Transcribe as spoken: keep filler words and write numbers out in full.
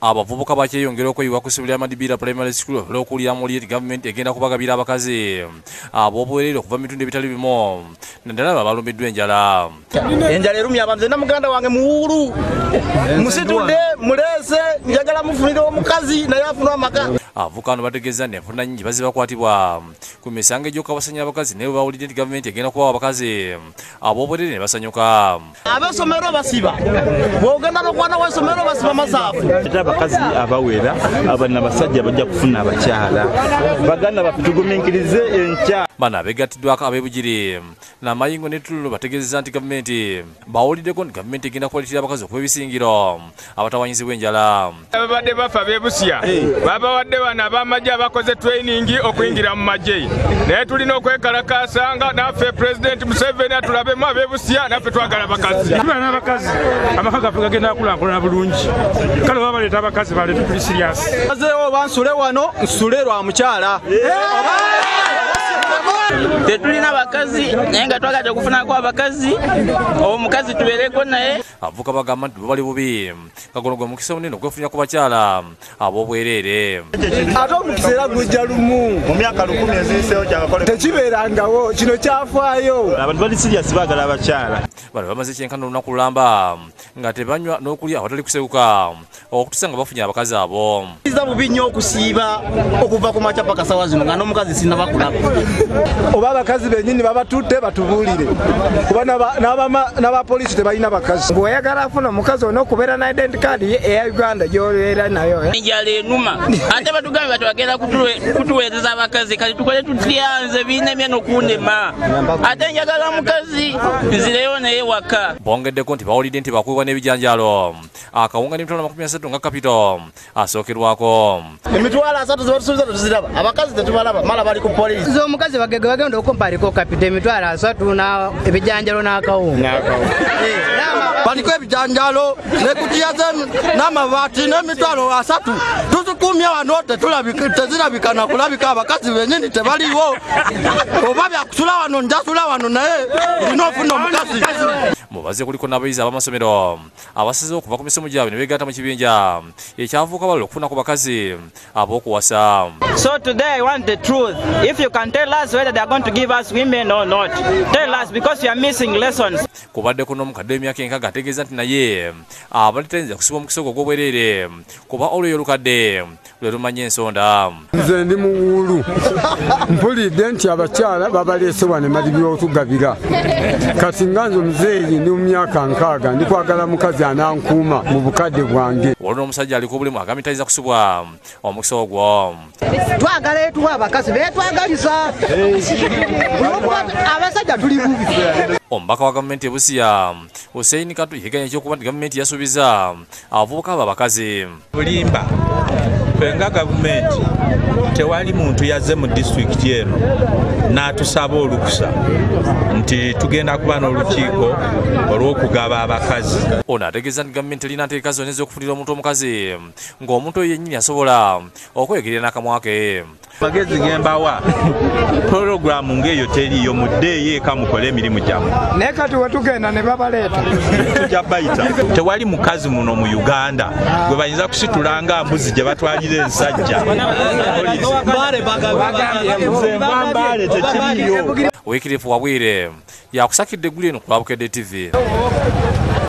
abavubuka bakyeyongera okweyiwa ku ssomero lya Madibira Primary School olw'okuwulira mu lyeti gavumenti egenda kubagabira abakazi ab'obwereere okuva mu bitundu ebitali bimu naddala abalumbiddwa enjala. Enjala erumya abantu na muganda wange muwulu musitudde mulese njagala mufunire omukazi naye afuna amaka. Abavubuka bano bategeeza nti enfuna nnyingi bazze bakwatibwa ku misango egy'okukabasanya abakazi naye bawulidde nti gavumenti egenda kubawa abakazi ab'obwereere ne basanyuka. Ab'essomero basiba bw'ogenda n'okwana w'essomero basiba masaafu. Abakazi abawera abana basajja bajja kufuna abakyala baganda bafituguminkirize enkya. Bano abeegatiddwako ab'ebugiri n'amayingo n'ettululu bategeezezza nti gavumenti bawuliddeko nti gavumenti egenda kuwalitira abakazi okuba ebisingiro abatawanyizibwa enjala. Ababadde bafa ab'ebusya babawadde bano ab'amagye abakoze training okuyingira mu magye naye tulina okwekalakaasa nga naffe Pulezidenti Museveni atulabemu ab'ebusya naffe twagala abakazi. Tubana abakazi amaka gaffe gagenda kulankulana bulungi kale baba baleeta abakazi baleeta tuli serious. Azeewo bansule wano nsule lwa mukyala. Tetulina abakazi naye nga twagadde okufunako abakazi omukazi tubeereko naye. Abavubuka bagamba nti bali bubi kagono gwe mukisa munene okwefunya ku bakyala ab'obwereere. Ate omukisa era gujja lumu mu myaka lukumi eziyiseewo kyakakole tekibeerangawo kino kyafaayo. abantu bali serious baagala abakyala. Bano bamaze kyenkana olunaku lulamba nga tebanywa n'okulya awatali kuseuka okutuusa nga bafunye abakazi abo. Kiza bubi nnyo okusiiba okuva ku makya paka sawa zino nga n'omukazi sinaba kulaba. Oba abakazi bennyini babatutte batubuulire kuba n'abapoliisi tebalina bakazi. Bw'oyagala afuna omukazi olina okubeera na identity card eya Uganda gy'obeera nayo. Enjala enuma ate batugambye batwagenda kutuweereza abakazi kati tukole tutya nze biina byeno kundema ate njagala mukazi nzireyo naye waka. Bongeddeko nti bawulidde nti bakuweebwa n'ebijanjaalo akawunga n'emitwalo makumi asatu nga kapito asookerwako. Emitwalo asatu zebatusuubiza tetuziraba abakazi tetubalaba mala bali ku poliisi. Nze omukazi bagege bagenda okumpaliko kapito emitwalo asatu ebijanjalo n'akawunga. Baliko ebijanjalo nekutiya n'amabaati n'emitwalo asatu tuzikumye wano tezirabika na kulabika abakazi bennyini tebaliwo oba byakusula wano njasula wano naye olina ofuna omukazi. Mubaze kuliko n'abayizi ab'amasomero abasize okuva ku misomo gyabwe ne beegatta mu kibinja ekyavuuka balala okufuna ku bakazi ab'okuwasa. So today I want the truth. If you can tell us whether they are going to give us women or not, tell us because you are missing lessons. Kubaddeko n'omukadde w'emyaka enkaaga ategeeza nti naye abalitenza kusiba omukisa ogwo ogw'obwereere kuba olweyo olukadde lwe lumanya ensonda. Nze ndi muwulu mpulidde nti abakyala babaleese wano Madibira otugabira kati nga nze omuzeeyi ndi mu myaka nkaaga ndi kwagala mukazi anankuuma mu bukadde bwange. Olwo n'omusajja aliko obulimu agambye tayinza kusibwa omukisa ogwo. Twagala etuwa abakazi beetwagaliza abasajja tuli bubi. Omubaka wa gavumenti e Busia Hussein Katu yeganya ekyokuba nti gavumenti yasuubiza abavubuka abo abakazi. Bulimba fenga gavumenti tewali muntu yazze mu disitulikiti eno n'atusaba olukusa nti tugenda kuba n'olukiiko olw'okugaba abakazi. Ono ategeeza nti gavumenti erina nteeka zonna ez'okufunira omuntu omukazi ng'omuntu oyo yennyini asobola okwegerera n'akamwa ke. Magezi gembawa puroguramu ng'eyo teriiyo muddeeyo eka mukole emirimu gyammwe. Naye kati we tugenda ne babaleeta tujja bayita. Tewali mukazi muno mu Uganda gwe bayinza kusitula nga mbuzi gye batwalira ensajja. Wycliffe Wabwire yakusakidde eggulu eno ku Lwabukedde T V.